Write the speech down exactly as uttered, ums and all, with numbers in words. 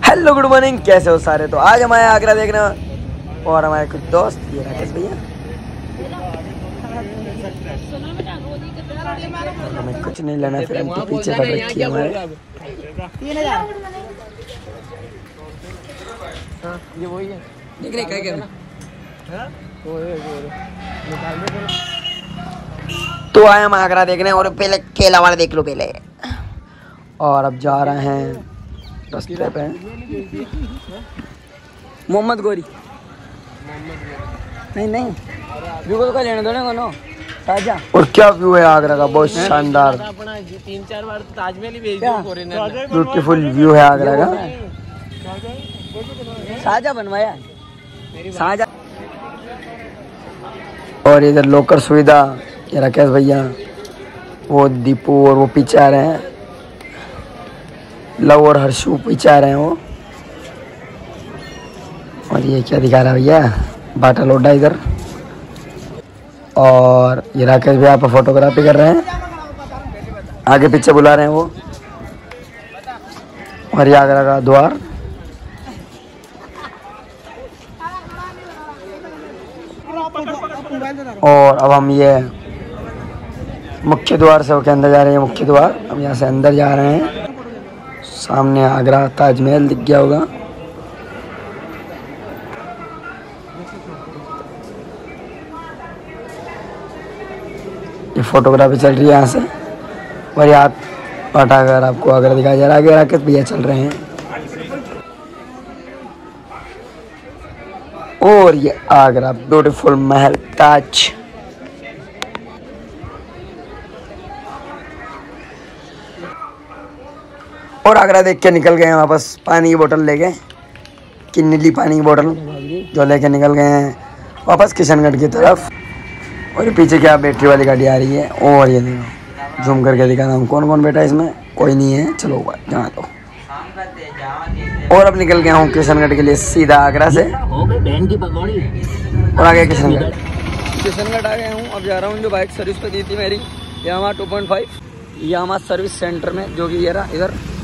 Hello good morning, कैसे हो सारे। तो आज हम आए आगरा देखना और हमारे कुछ दोस्त, ये राकेश भैया। हमें कुछ नहीं लेना, फिर हमको पीछे पड़ रखी है हमारे। ये वही है, देख रहे क्या क्या। तो आए हम आगरा देखने और पहले केला वाला देख लो पहले। और अब जा रहे हैं रास्ते पे मोहम्मद गोरी। नहीं नहीं रुको तो लेने दो ना कोनो ताजा। और क्या व्यू है आगरा का, बहुत शानदार। तीन चार बार तो ताजमहल ही भेज दिया फॉरेनर ने। ब्यूटीफुल व्यू है आगरा का। साजा बनवाया साजा। और इधर लोकर सुविधा, ये राकेश भैया, वो दीपू और वो पीछे आ रहे हैं, लव और हर्षू पीछे आ रहे हैं वो। और ये क्या दिखा रहा है भैया, बाटा लोडा इधर। और ये राकेश भैया पर फोटोग्राफी कर रहे हैं, आगे पीछे बुला रहे हैं वो। और ये आगरा का द्वार। और अब हम ये मुख्य द्वार से होके अंदर जा रहे हैं। मुख्य द्वार, हम यहाँ से अंदर जा रहे हैं। सामने आगरा ताजमहल दिख गया होगा। ये फोटोग्राफी चल रही है यहाँ से। और यहाँ पटाकर आपको आगरा दिखाया जा रहा है। आगे राकेश भैया चल रहे हैं। और ये आगरा ब्यूटीफुल महल ताज। और आगरा देख के निकल गए हैं वापस, पानी की बोतल लेके, कि नीली पानी की बोतल जो लेके निकल गए हैं वापस किशनगढ़ की तरफ। और पीछे क्या बैटरी वाली गाड़ी आ रही है। और ये देखो, झूम करके दिखाता हूँ कौन कौन बैठा है इसमें। कोई नहीं है, चलो जाना दो। और अब निकल गया हूँ किशनगढ़ के लिए सीधा आगरा से। और आगे किशनगढ़ किशनगढ़ आ गया हूँ। अब जा रहा हूँ जो बाइक सर्विस पे दी थी मेरी Yamaha two point five Yamaha service centre में, जो कि ये रहा इधर।